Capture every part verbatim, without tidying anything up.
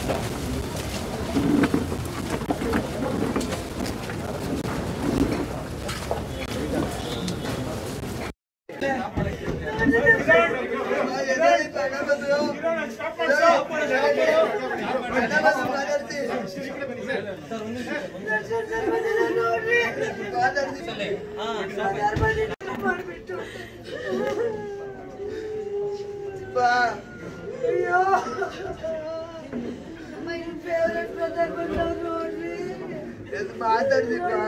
favourite brother बनना रोटी ये तो मादर जी का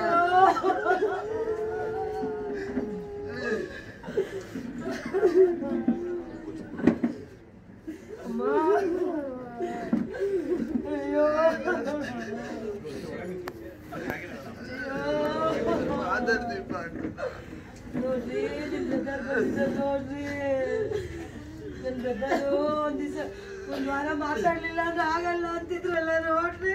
मादर जी पान रोटी ब्रदर बनना रोटी ब्रदर दिस ಒಂದು ವಾರ ಮಾತಾಡಲಿಲ್ಲ ಅಂದ್ರೆ ಆಗಲ್ಲ ಅಂತಿದ್ರಲ್ಲ ನೋಡ್ರಿ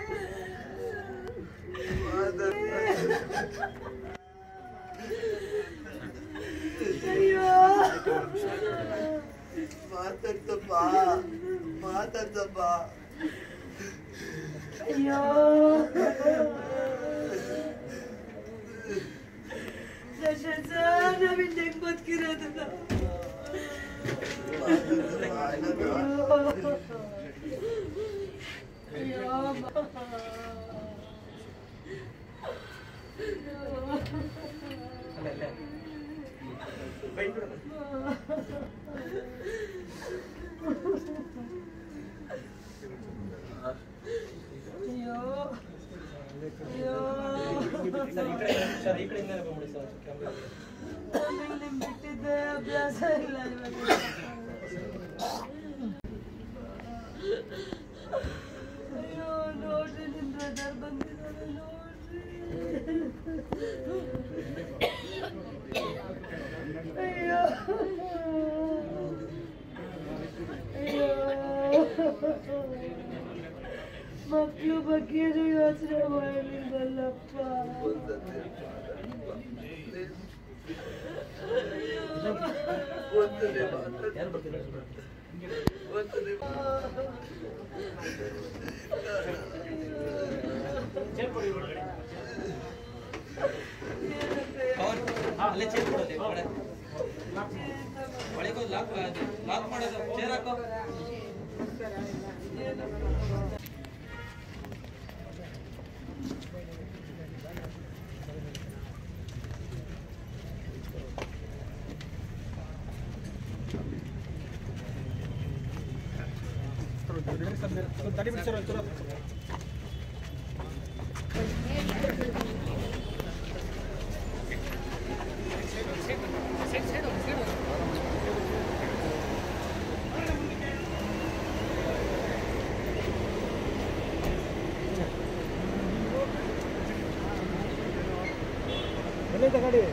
ಅಯ್ಯೋ ಮಾತಾಡ್ತಪ್ಪ ಮಾತಾಡ್ತಪ್ಪ ಅಯ್ಯೋ ದರ್ಶನ್ ಸರ್ ನಾವಿಂದ ಹೆಂಗ್ ಬದುಕಿರೋದು ಬಿಟ್ಟಿದ್ದೆ ಅಭ್ಯಾಸ ಇಲ್ಲ ಅಯ್ಯೋ ನೋಡ್ರಿ ನಿಮ್ ಬ್ರದರ್ ಬಂದಿದ್ದಾರೆ ನೋಡ್ರಿ ಅಯ್ಯೋ ಅಯ್ಯೋ ಮಕ್ಕಳು ಬಗ್ಗೆ ಯೋಚನೆ ಮಾಡಲಿಲ್ಲಪ್ಪ ಅಲ್ಲೇ ಚೇರ್ ಕೊಡೋದು ಒಳಗೆ ಲಾಕ್ ಲಾಕ್ ಮಾಡೋದು ಚೇರ್ ಹಾಕೋ tadi bisa curhat boleh tak kali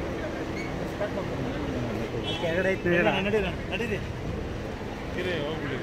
start mau ಕೆಳಗಡೆ ಐತೆ ನಡಿ ನಡಿ ನಡಿ ಕರೆ ಹೋಗ್ಬಿಡಿ